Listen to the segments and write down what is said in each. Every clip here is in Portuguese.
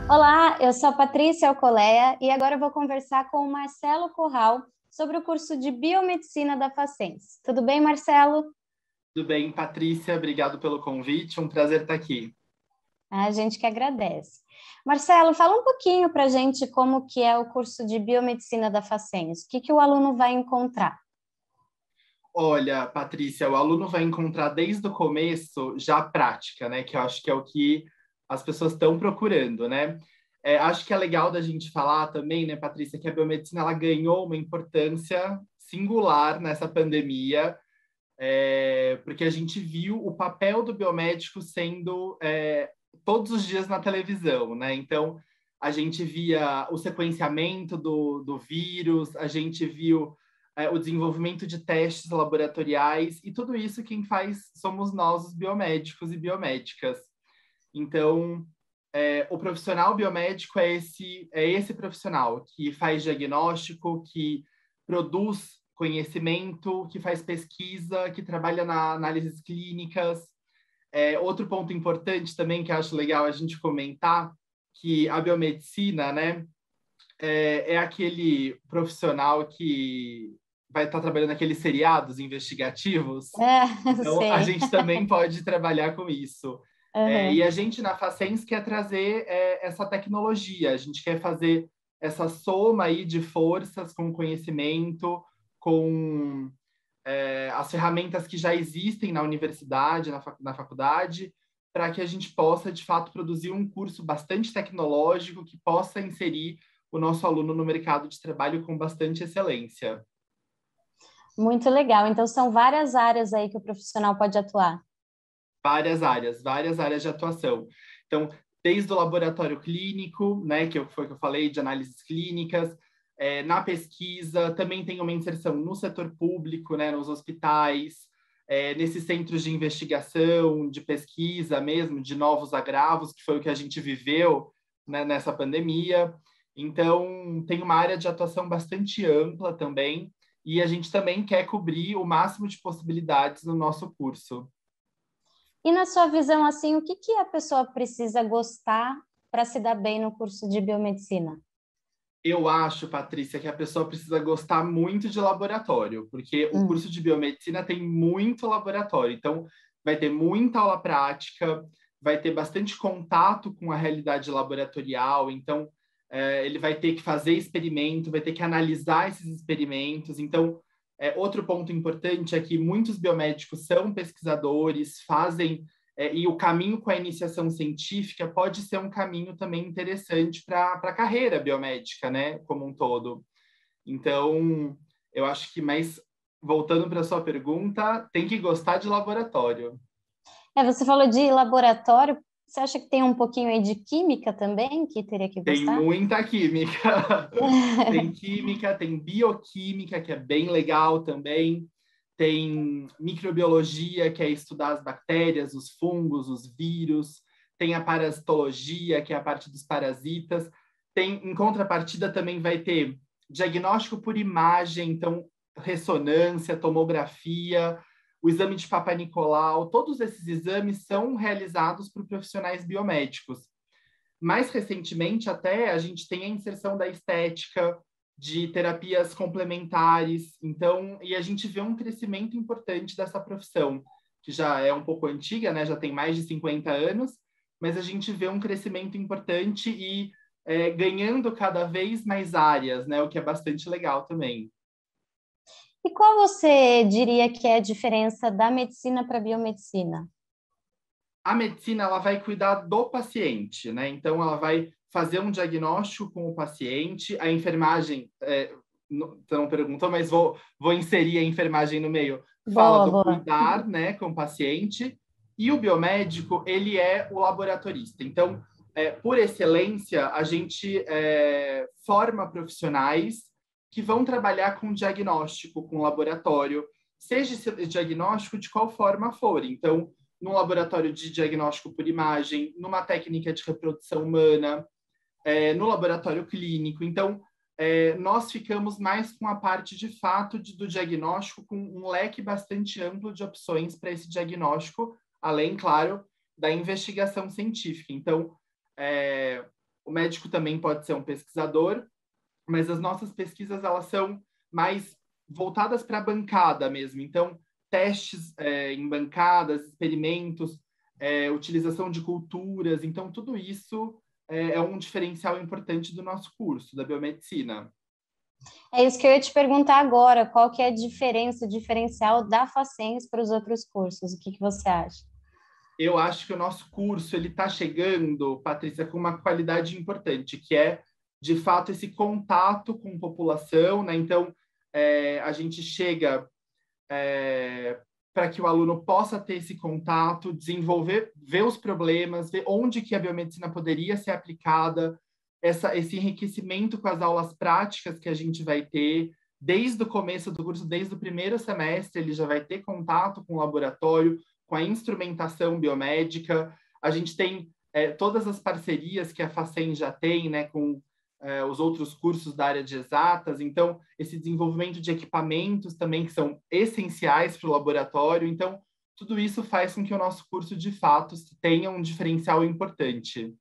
Olá, eu sou a Patrícia Alcolea e agora eu vou conversar com o Marcelo Curral sobre o curso de Biomedicina da Facens. Tudo bem, Marcelo? Tudo bem, Patrícia, obrigado pelo convite, um prazer estar aqui. A gente que agradece. Marcelo, fala um pouquinho para a gente como que é o curso de Biomedicina da Facens. O que o aluno vai encontrar? Olha, Patrícia, o aluno vai encontrar desde o começo já a prática, né? Que eu acho que é o que as pessoas estão procurando, né? Acho que é legal da gente falar também, né, Patrícia, que a biomedicina ela ganhou uma importância singular nessa pandemia, porque a gente viu o papel do biomédico sendo todos os dias na televisão, né? Então, a gente via o sequenciamento do vírus, a gente viu o desenvolvimento de testes laboratoriais, e tudo isso quem faz somos nós, os biomédicos e biomédicas. Então, o profissional biomédico é esse profissional que faz diagnóstico, que produz conhecimento, que faz pesquisa, que trabalha na análises clínicas. Outro ponto importante também que eu acho legal a gente comentar, que a biomedicina, né, é aquele profissional que vai estar trabalhando naqueles seriados investigativos. Então, a Sei. gente também pode trabalhar com isso. E Uhum. a gente, na Facens, quer trazer essa tecnologia. A gente quer fazer essa soma aí de forças com conhecimento, com as ferramentas que já existem na universidade, na faculdade, para que a gente possa, de fato, produzir um curso bastante tecnológico que possa inserir o nosso aluno no mercado de trabalho com bastante excelência. Muito legal. Então, são várias áreas aí que o profissional pode atuar. Várias áreas de atuação. Então, desde o laboratório clínico, né, que foi que eu falei, de análises clínicas, na pesquisa, também tem uma inserção no setor público, né, nos hospitais, nesses centros de investigação, de pesquisa mesmo, de novos agravos, que foi o que a gente viveu, né, nessa pandemia. Então, tem uma área de atuação bastante ampla também, e a gente também quer cobrir o máximo de possibilidades no nosso curso. E na sua visão, assim, o que a pessoa precisa gostar para se dar bem no curso de biomedicina? Eu acho, Patrícia, que a pessoa precisa gostar muito de laboratório, porque o Hum. curso de biomedicina tem muito laboratório. Então, vai ter muita aula prática, vai ter bastante contato com a realidade laboratorial. Então, ele vai ter que fazer experimento, vai ter que analisar esses experimentos. Então, outro ponto importante é que muitos biomédicos são pesquisadores, fazem e o caminho com a iniciação científica pode ser um caminho também interessante para a carreira biomédica, né, como um todo. Então, eu acho que, mas voltando para a sua pergunta, tem que gostar de laboratório. Você falou de laboratório, você acha que tem um pouquinho aí de química também que teria que Tem gostar? muita química. Tem química, tem bioquímica, que é bem legal também. Tem microbiologia, que é estudar as bactérias, os fungos, os vírus. Tem a parasitologia, que é a parte dos parasitas. Em contrapartida, também vai ter diagnóstico por imagem, então ressonância, tomografia, o exame de Papa Nicolau. Todos esses exames são realizados por profissionais biomédicos. Mais recentemente, até, a gente tem a inserção da estética, de terapias complementares, então, e a gente vê um crescimento importante dessa profissão, que já é um pouco antiga, né? Já tem mais de 50 anos, mas a gente vê um crescimento importante e ganhando cada vez mais áreas, né? O que é bastante legal também. E qual você diria que é a diferença da medicina para a biomedicina? A medicina ela vai cuidar do paciente, né? Então ela vai fazer um diagnóstico com o paciente. A enfermagem, você não perguntou, mas vou inserir a enfermagem no meio. Fala Boa, do boa. cuidar, né, com o paciente. E o biomédico ele é o laboratorista. Então, por excelência, a gente forma profissionais que vão trabalhar com diagnóstico, com laboratório, seja esse diagnóstico de qual forma for. Então, num laboratório de diagnóstico por imagem, numa técnica de reprodução humana, no laboratório clínico. Então, nós ficamos mais com a parte de fato do diagnóstico, com um leque bastante amplo de opções para esse diagnóstico, além, claro, da investigação científica. Então, O médico também pode ser um pesquisador, mas as nossas pesquisas elas são mais voltadas para a bancada mesmo. Então, testes em bancadas, experimentos, utilização de culturas. Então, tudo isso é um diferencial importante do nosso curso, da biomedicina. É isso que eu ia te perguntar agora, qual que é a diferença, o diferencial da Facens para os outros cursos? O que você acha? Eu acho que o nosso curso ele está chegando, Patrícia, com uma qualidade importante, que é, de fato, esse contato com a população, né? Então, a gente chega para que o aluno possa ter esse contato, desenvolver, ver os problemas, ver onde que a biomedicina poderia ser aplicada, esse enriquecimento com as aulas práticas que a gente vai ter, desde o começo do curso, desde o primeiro semestre, ele já vai ter contato com o laboratório, com a instrumentação biomédica. A gente tem todas as parcerias que a Facen já tem, né, com os outros cursos da área de exatas. Então, esse desenvolvimento de equipamentos também que são essenciais para o laboratório. Então, tudo isso faz com que o nosso curso, de fato, tenha um diferencial importante.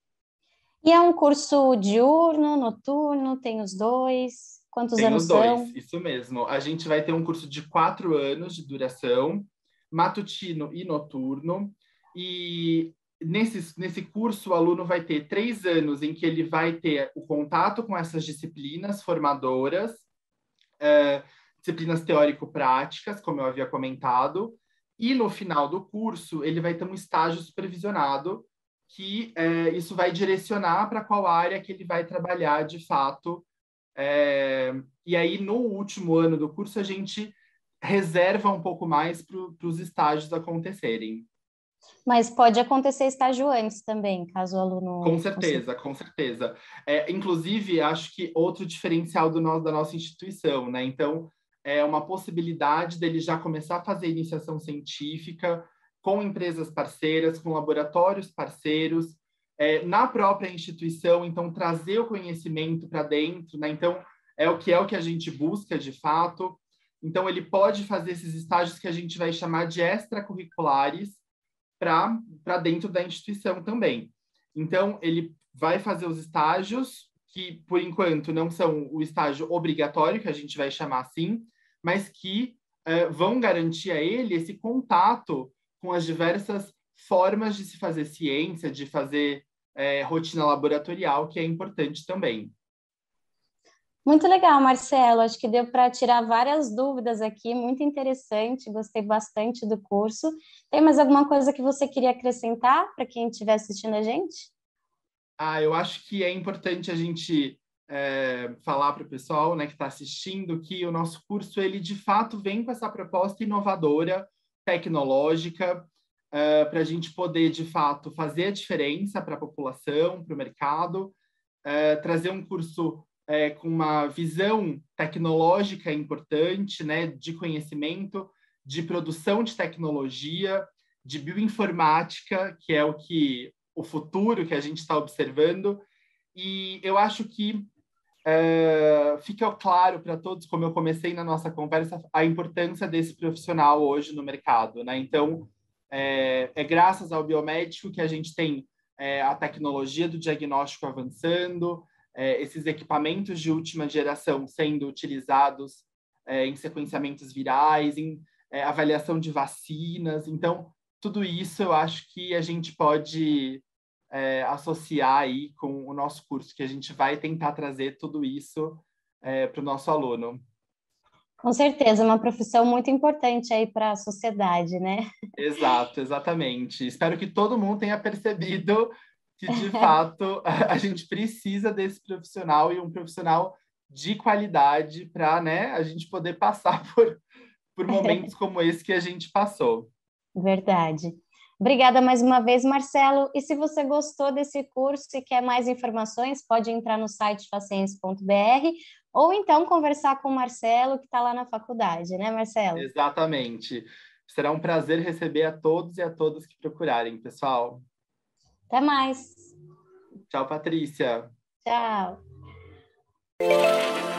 E é um curso diurno, noturno, tem os dois? Quantos Tem anos os dois, são? isso mesmo. A gente vai ter um curso de 4 anos de duração, matutino e noturno. E nesse curso, o aluno vai ter 3 anos em que ele vai ter o contato com essas disciplinas formadoras, disciplinas teórico-práticas, como eu havia comentado. E no final do curso, ele vai ter um estágio supervisionado, que isso vai direcionar para qual área que ele vai trabalhar de fato. E aí, no último ano do curso, a gente reserva um pouco mais para os estágios acontecerem. Mas pode acontecer estágio antes também, caso o aluno... Com certeza, com certeza. Inclusive, acho que outro diferencial da nossa instituição, né? Então, é uma possibilidade dele já começar a fazer iniciação científica com empresas parceiras, com laboratórios parceiros, na própria instituição, então trazer o conhecimento para dentro, né? Então, é o que a gente busca de fato. Então, ele pode fazer esses estágios que a gente vai chamar de extracurriculares para dentro da instituição também. Então, ele vai fazer os estágios, que, por enquanto, não são o estágio obrigatório, que a gente vai chamar assim, mas que vão garantir a ele esse contato com as diversas formas de se fazer ciência, de fazer rotina laboratorial, que é importante também. Muito legal, Marcelo. Acho que deu para tirar várias dúvidas aqui, muito interessante, gostei bastante do curso. Tem mais alguma coisa que você queria acrescentar para quem estiver assistindo a gente? Eu acho que é importante a gente falar para o pessoal, né, que está assistindo, que o nosso curso, ele de fato vem com essa proposta inovadora, tecnológica, para a gente poder, de fato, fazer a diferença para a população, para o mercado, trazer um curso com uma visão tecnológica importante, né, de conhecimento, de produção de tecnologia, de bioinformática, que é o futuro que a gente está observando. E eu acho que fica claro para todos, como eu comecei na nossa conversa, a importância desse profissional hoje no mercado, né? Então, é graças ao biomédico que a gente tem a tecnologia do diagnóstico avançando, esses equipamentos de última geração sendo utilizados em sequenciamentos virais, em avaliação de vacinas. Então, tudo isso eu acho que a gente pode associar aí com o nosso curso, que a gente vai tentar trazer tudo isso para o nosso aluno. Com certeza, uma profissão muito importante aí para a sociedade, né? Exato, exatamente. Espero que todo mundo tenha percebido que, de fato, a gente precisa desse profissional e um profissional de qualidade para, né, a gente poder passar por momentos como esse que a gente passou. Verdade. Obrigada mais uma vez, Marcelo. E se você gostou desse curso e quer mais informações, pode entrar no site facens.br ou então conversar com o Marcelo, que está lá na faculdade, né, Marcelo? Exatamente. Será um prazer receber a todos e a todas que procurarem, pessoal. Até mais. Tchau, Patrícia. Tchau.